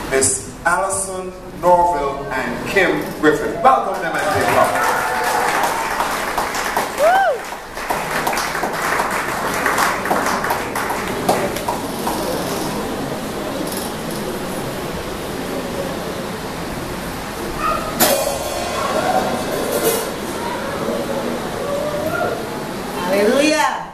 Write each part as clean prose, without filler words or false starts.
Miss Allison Norville and Kim Griffin. Welcome them as they come. Hallelujah!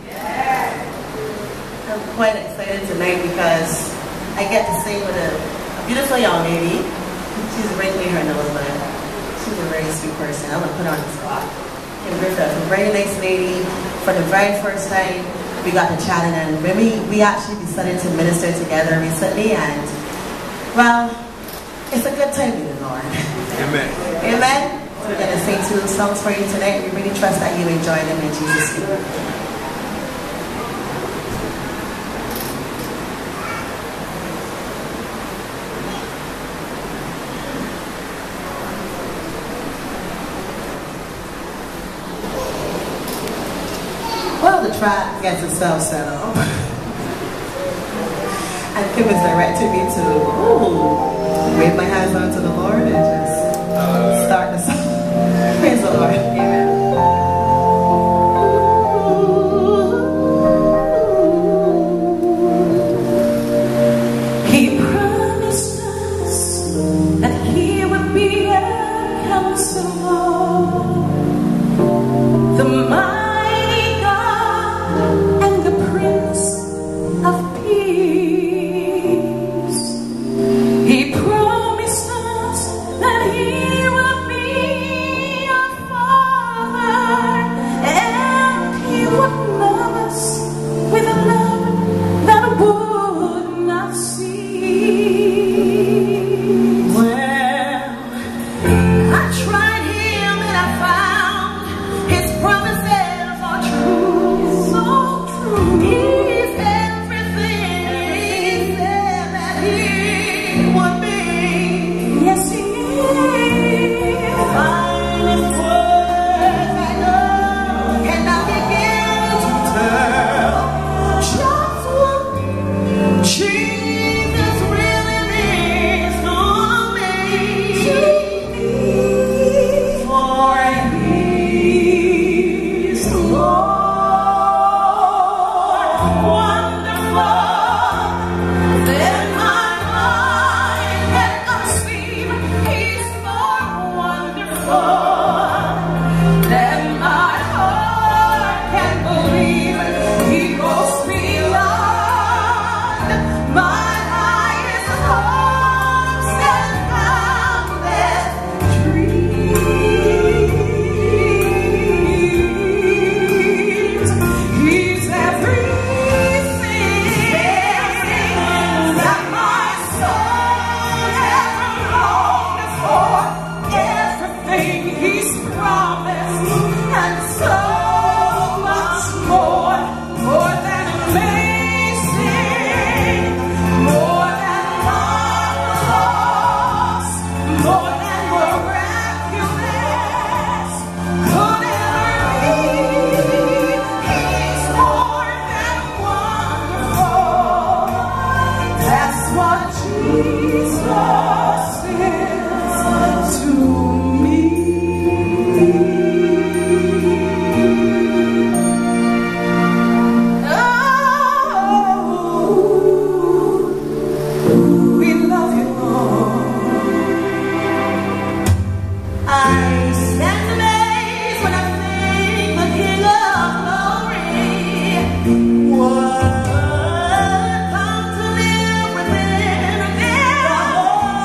I'm quite excited tonight because I get to sing with a beautiful young lady. She's wrinkling her nose, but she's a very sweet person. I'm gonna put her on the spot. Kim Griffin, a very nice lady. For the very first time, we got to chatting, and we actually decided to minister together recently, and well, it's a good time with the Lord. Amen. Amen. We're going to sing two songs for you tonight. We really trust that you enjoy them in Jesus' name. Well, the track gets itself set up. And Kim is directing me to wave my hands out to the Lord and just start the song. Praise the Lord. Amen. He promised us that He would be a counselor, the mighty God and the Prince of Peace. He promised us that He would be our Father, and He would love us with a love that would not cease. Well, I tried Him and I found His promises are true, so true. He's everything He said that He would be. Yes, He is. Finest words I know, and I begin to tell just what Jesus really means to me. For He's Lord, wonderful than my mind can conceive. He's more wonderful than my heart can believe. He goes beyond my highest hopes and boundless dreams. He's everything that my soul ever longed for, everything He's promised, and so much more than amazing, more than marvelous, more than miraculous could ever be. He's more than wonderful. That's what Jesus is to me. Oh, we love you, Lord. I stand amazed when I think the King of Glory would come to live within a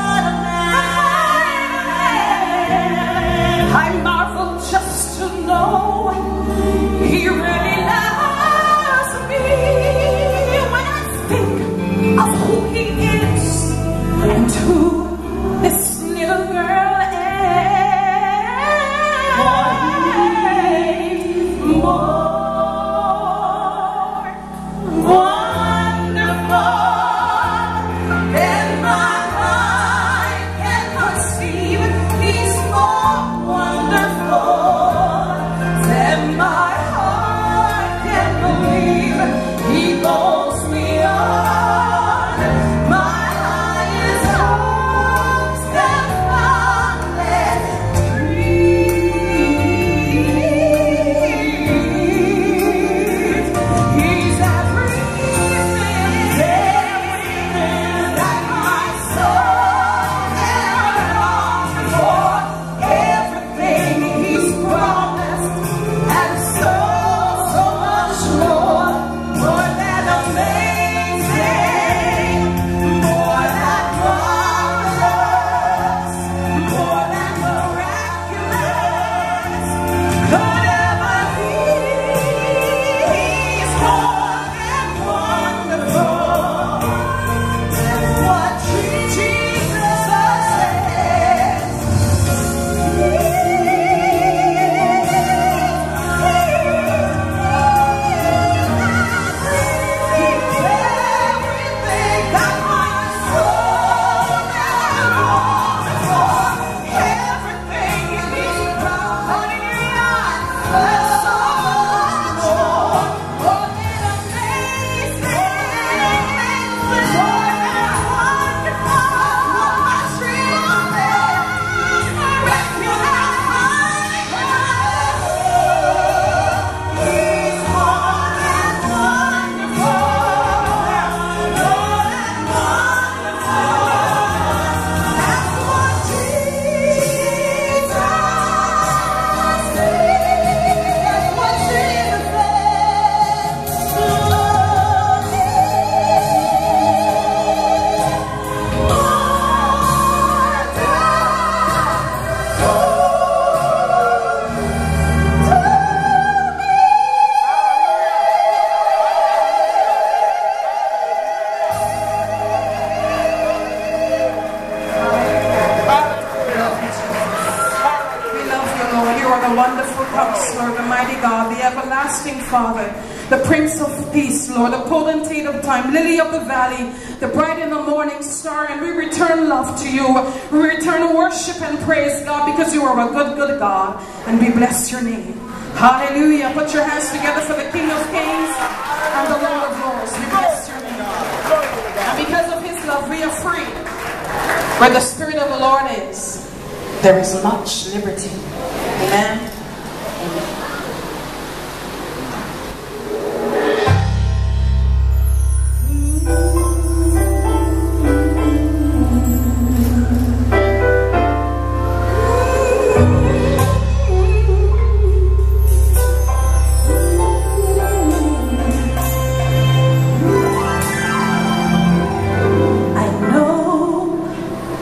Almighty God, the everlasting Father, the Prince of Peace, Lord, the potentate of time, lily of the valley, the bright in the morning star, and we return love to you. We return worship and praise, God, because you are a good, good God, and we bless your name. Hallelujah. Put your hands together for the King of Kings and the Lord of Lords. We bless your name. And because of his love, we are free. Where the Spirit of the Lord is, there is much liberty. Amen. Amen.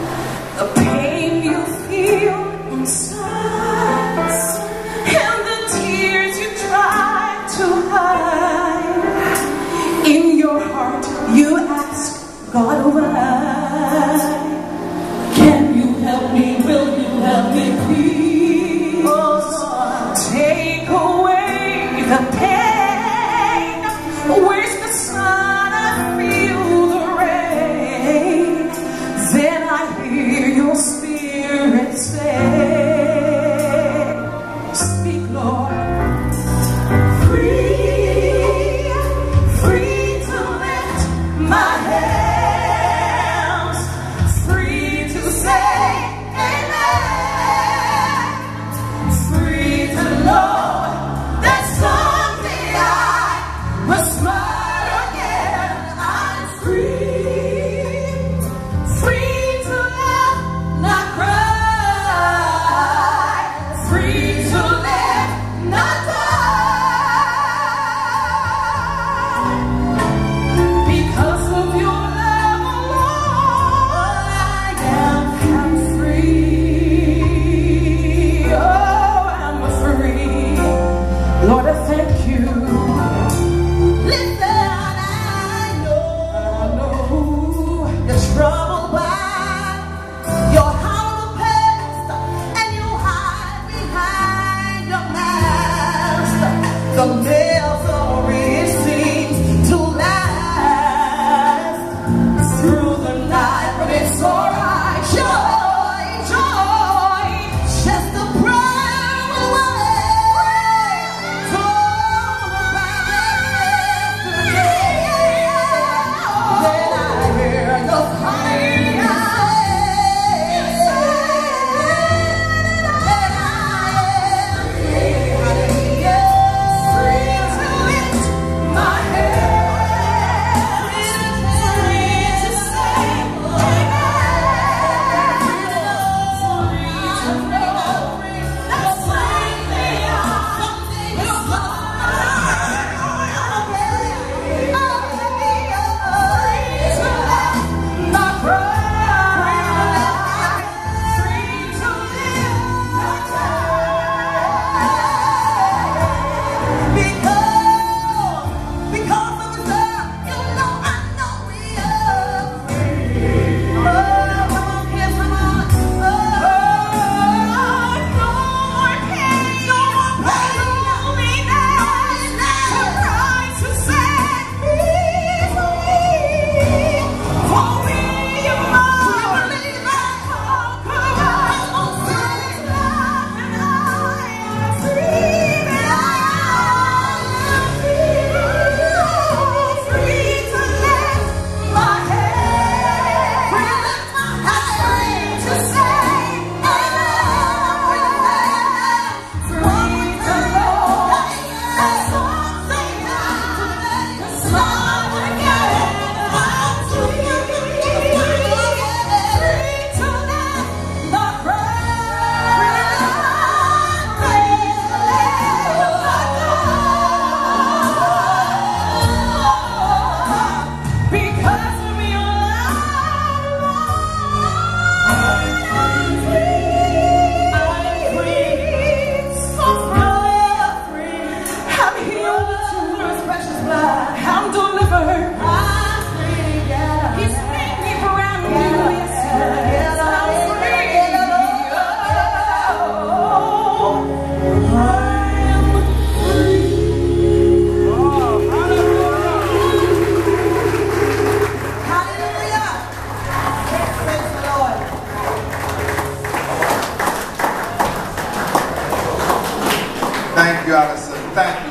The pain you feel inside and the you, Allison. Thank